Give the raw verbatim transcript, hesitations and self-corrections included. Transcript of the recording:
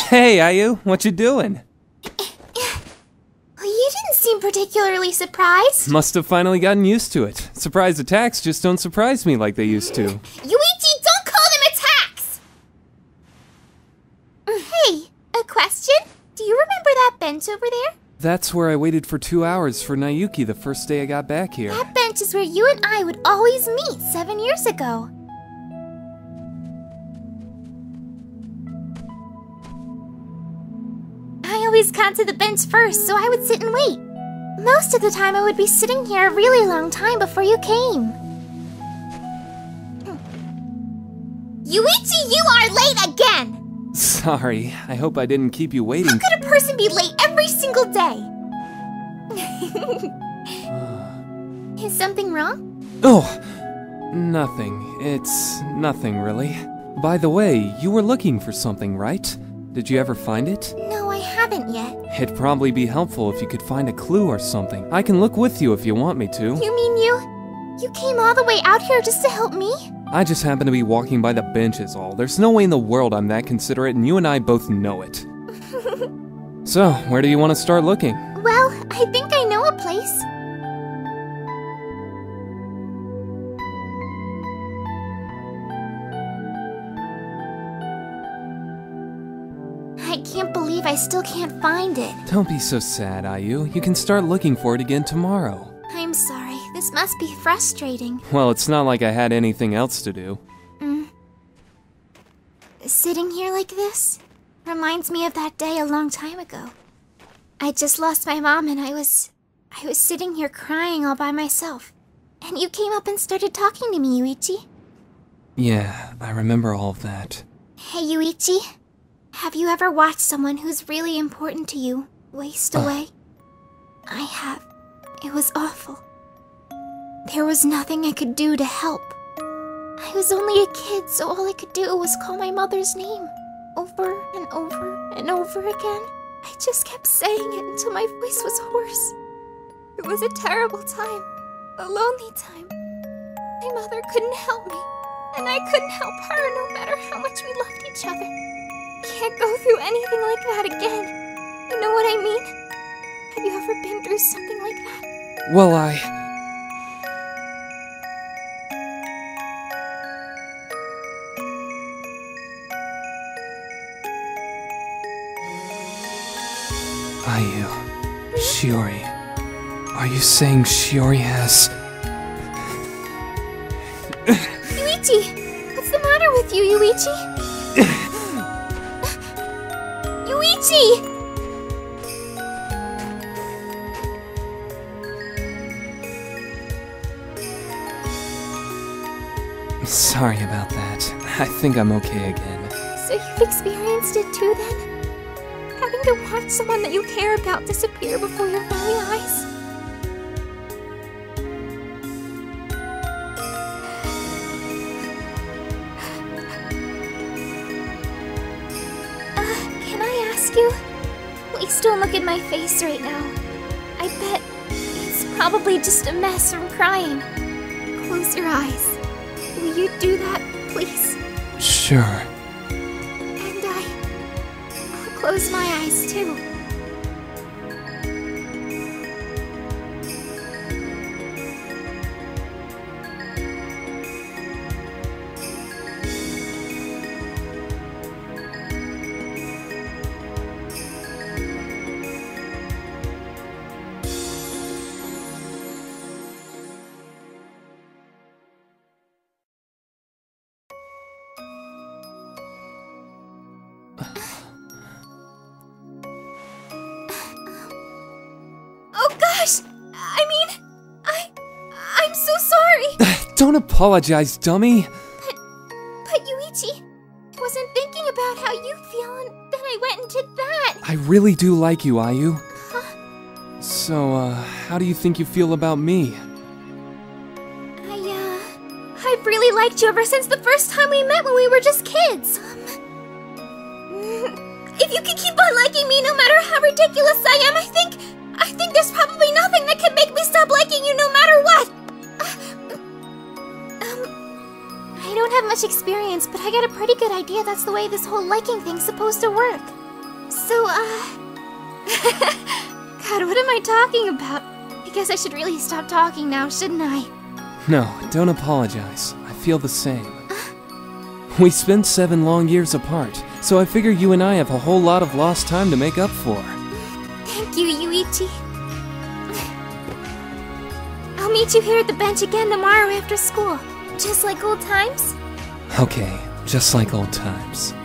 Hey, Ayu, what you doing? You didn't seem particularly surprised. Must have finally gotten used to it. Surprise attacks just don't surprise me like they used to. Yuichi, don't call them attacks! Hey, a question? Do you remember that bench over there? That's where I waited for two hours for Nayuki the first day I got back here. That bench is where you and I would always meet seven years ago. I always got to the bench first, so I would sit and wait. Most of the time I would be sitting here a really long time before you came. Yuichi, you are late again! Sorry, I hope I didn't keep you waiting. How could a person be late every single day? Is something wrong? Oh, nothing. It's nothing, really. By the way, you were looking for something, right? Did you ever find it? No, I haven't yet. It'd probably be helpful if you could find a clue or something. I can look with you if you want me to. You mean you... you came all the way out here just to help me? I just happen to be walking by the bench is all. There's no way in the world I'm that considerate, and you and I both know it. So, where do you want to start looking? Well, I think I know a place. I can't believe I still can't find it. Don't be so sad, Ayu. You can start looking for it again tomorrow. I'm sorry. This must be frustrating. Well, it's not like I had anything else to do. Mm. Sitting here like this reminds me of that day a long time ago. I just lost my mom and I was... I was sitting here crying all by myself. And you came up and started talking to me, Yuichi. Yeah, I remember all of that. Hey, Yuichi. Have you ever watched someone who's really important to you waste away? I have. It was awful. There was nothing I could do to help. I was only a kid, so all I could do was call my mother's name. Over and over and over again. I just kept saying it until my voice was hoarse. It was a terrible time. A lonely time. My mother couldn't help me. And I couldn't help her no matter how much we loved each other. Can't go through anything like that again. You know what I mean? Have you ever been through something like that? Well, I... Ayu, Shiori, are you saying Shiori has... Yuichi! What's the matter with you, Yuichi? Yuichi! Sorry about that. I think I'm okay again. So you've experienced it too, then? Having to watch someone that you care about disappear before your very eyes? Uh, can I ask you? Please don't look at my face right now. I bet it's probably just a mess from crying. Close your eyes. Will you do that, please? Sure. Close my eyes, too. I mean, I... I'm so sorry! Don't apologize, dummy! But... but Yuichi, I wasn't thinking about how you feel and then I went and did that! I really do like you, Ayu. Huh? So, uh, how do you think you feel about me? I, uh... I've really liked you ever since the first time we met when we were just kids. Um... If you can keep on liking me no matter how ridiculous I am, I think... I think there's probably nothing that can make me stop liking you no matter what! Um... I don't have much experience, but I got a pretty good idea that's the way this whole liking thing's supposed to work. So, uh... God, what am I talking about? I guess I should really stop talking now, shouldn't I? No, don't apologize. I feel the same. We spent seven long years apart, so I figure you and I have a whole lot of lost time to make up for. Thank you, Yuichi. I'll meet you here at the bench again tomorrow after school. Just like old times? Okay, just like old times.